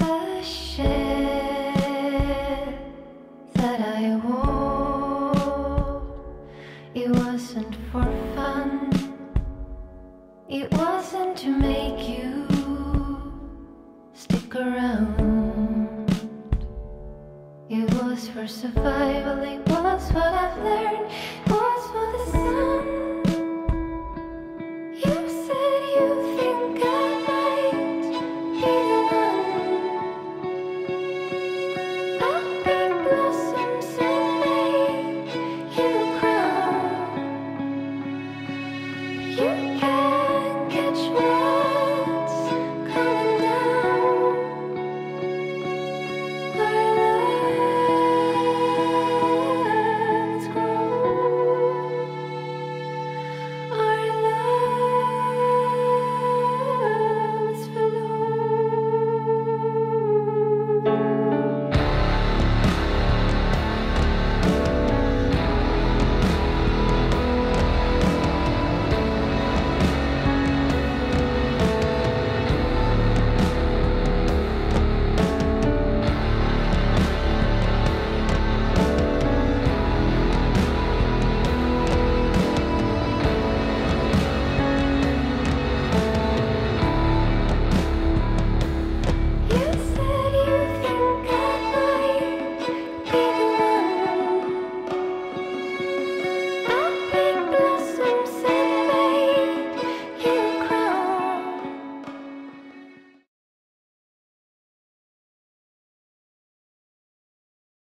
the shit that I wore. It wasn't for fun. It wasn't to make you stick around. It was for survival. It was what I've learned.